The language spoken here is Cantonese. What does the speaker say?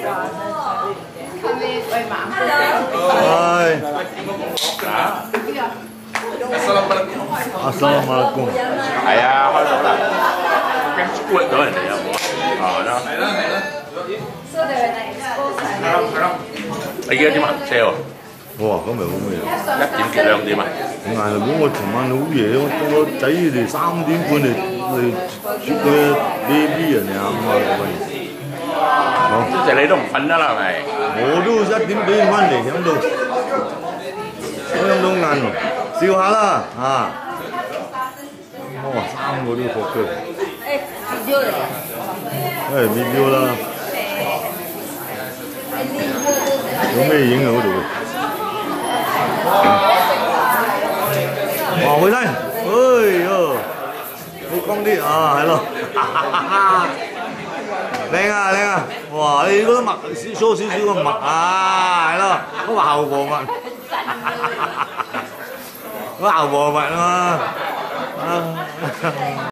Assalamualaikum. 係啊，開到啦，驚攰到人哋有冇啊？係啦。你而家點啊？車喎？ 哇，咁咪好咩 1點幾2點啊？ 唔係啦，我尋晚好夜，我仔哋3點半嚟出去 baby 人啊嘛，好， 即係你都唔瞓得啦，係咪？ 我都1點幾翻嚟響度，響到晏喎，笑下啦啊！哇，3個都學嘅，video 啦，有咩影啊嗰度？哇，回睇，哎呦，好光啲啊，係咯，靚啊靚啊，哇！你嗰啲墨疏少少嘅墨啊，係咯，嗰個後磨墨，嗰個後磨墨啊嘛，啊。